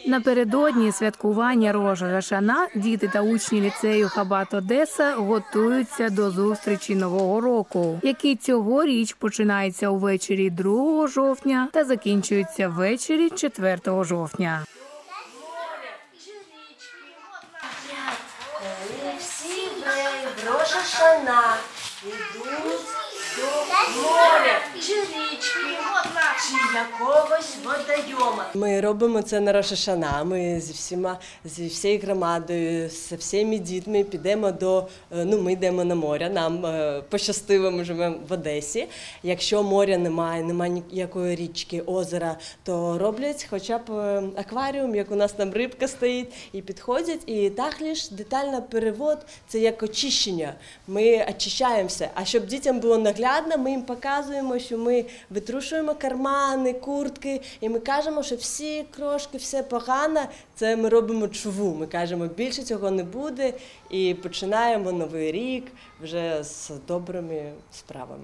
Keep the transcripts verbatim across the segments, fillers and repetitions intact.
Напередодні святкування Рош га-Шана діти та учні ліцею Хабат Одеса готуються до зустрічі Нового року, який цьогоріч починається увечері другого жовтня та закінчується ввечері четвертого жовтня. Коли всі в Рош га-Шана йдуть до моря, чи річки, чи якогось водойома. Ми робимо це на Рош га-Шана. Ми зі всіма, зі всією громадою, з всіми дітьми підемо до, ну, ми йдемо на море, нам пощастило, ми живемо в Одесі. Якщо моря немає, немає ніякої річки, озера, то роблять хоча б акваріум, як у нас там рибка стоїть, і підходять, і тагліш, детальний перевод, це як очищення. Ми очищаємося, а щоб дітям було наглядно, ми їм показуємо, що ми витрушуємо кармани, куртки, і ми кажемо, що всі крошки, все погано, це ми робимо чуву. Ми кажемо, більше цього не буде, і починаємо новий рік вже з добрими справами.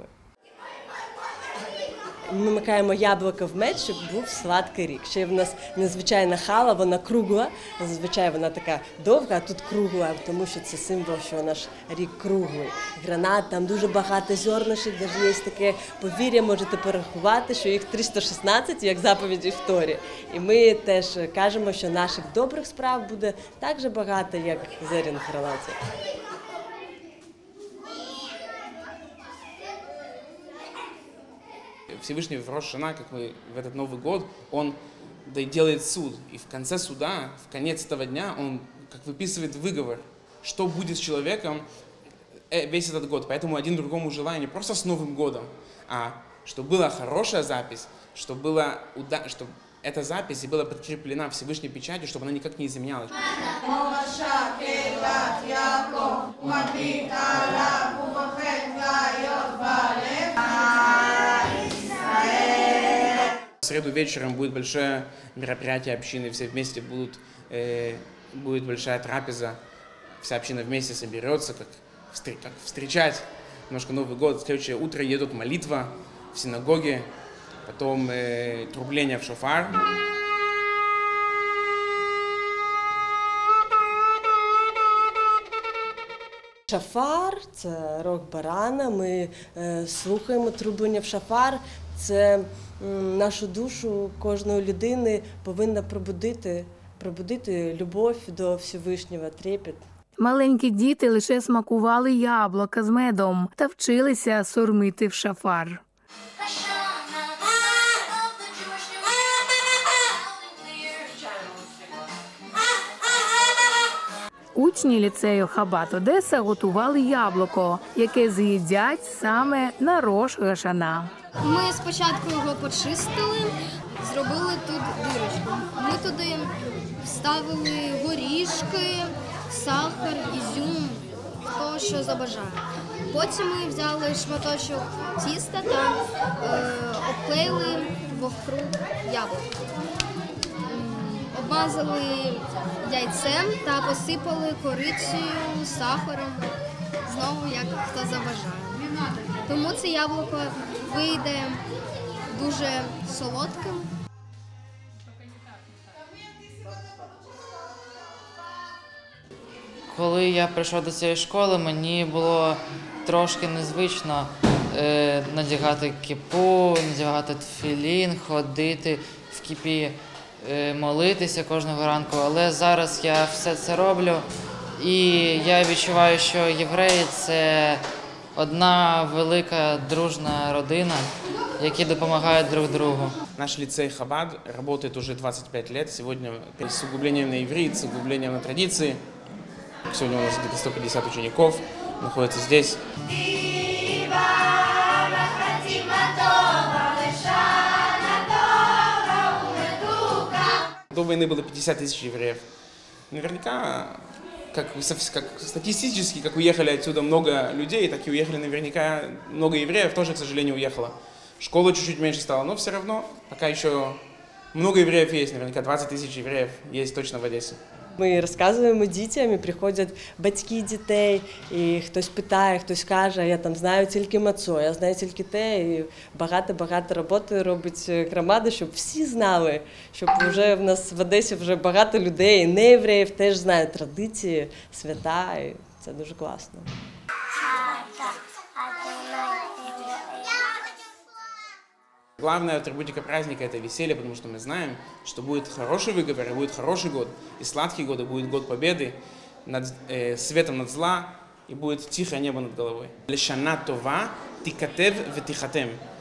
Ми макаємо яблуко в мед, щоб був сладкий рік. Ще в нас незвичайна хала, вона кругла, зазвичай вона така довга, а тут кругла, тому що це символ, що наш рік круглий. Гранат, там дуже багато зернышек, навіть є таке повір'я, можете порахувати, що їх триста шістнадцять, як заповіді в Торі. І ми теж кажемо, що наших добрих справ буде так же багато, як зерен в гранаті. Всевышний в Рош га-Шана, как мы в этот Новый год, он делает суд. И в конце суда, в конец этого дня, он как выписывает выговор, что будет с человеком весь этот год. Поэтому один другому желаю не просто с Новым годом, а чтобы была хорошая запись, чтобы, была, чтобы эта запись была подкреплена Всевышней печатью, чтобы она никак не изменялась. В среду вечером будет большое мероприятие общины, все вместе будут, э, будет большая трапеза, вся община вместе соберется, как, как встречать немножко Новый год. В следующее утро едут молитва в синагоге, потом э, трубление в шофар. Шафар – це рог барана, ми е, слухаємо трублення в шафар. Це м, нашу душу кожної людини повинна пробудити, пробудити любов до Всевишнього, трепет. Маленькі діти лише смакували яблука з медом та вчилися сурмити в шафар. Учні ліцею Хабат Одеса готували яблуко, яке з'їдять саме на Рош га-Шана. Ми спочатку його почистили, зробили тут дирочку. Ми туди вставили горішки, сахар, ізюм, хто що забажає. Потім ми взяли шматочок тіста та е, обклеїли вовкруг яблук. Обмазали яйцем та посипали корицею, сахаром, знову як хто забажає. Тому це яблуко вийде дуже солодким. Коли я прийшов до цієї школи, мені було трошки незвично е, надягати кіпу, надягати тфілін, ходити в кіпі, е, молитися кожного ранку. Але зараз я все це роблю, і я відчуваю, що євреї – це одна велика дружна родина, які допомагають друг другу. Наш лицей Хабад работает уже двадцать пять лет. Сегодня с углублением на иврит, с углублением на традиции. Сегодня у нас где-то сто пятьдесят учеников находятся здесь. До войны было пятьдесят тысяч евреев. Наверняка, как, как статистически, как уехали отсюда много людей, так и уехали наверняка много евреев, тоже, к сожалению, уехало. Школа чуть-чуть меньше стала, но все равно пока еще много евреев есть, наверняка двадцать тысяч евреев есть точно в Одессе. Ми розказуємо дітям, і приходять батьки дітей, і хтось питає, хтось каже, я там знаю тільки мацо, я знаю тільки те, і багато-багато роботи робить громада, щоб всі знали, щоб вже в нас в Одесі вже багато людей, не євреїв, теж знають традиції, свята, і це дуже класно. Главная атрибутика праздника – это веселье, потому что мы знаем, что будет хороший выговор, и будет хороший год, и сладкий год, и будет год победы, над, э, светом над зла, и будет тихое небо над головой. Лешана това тикатев ветихатем.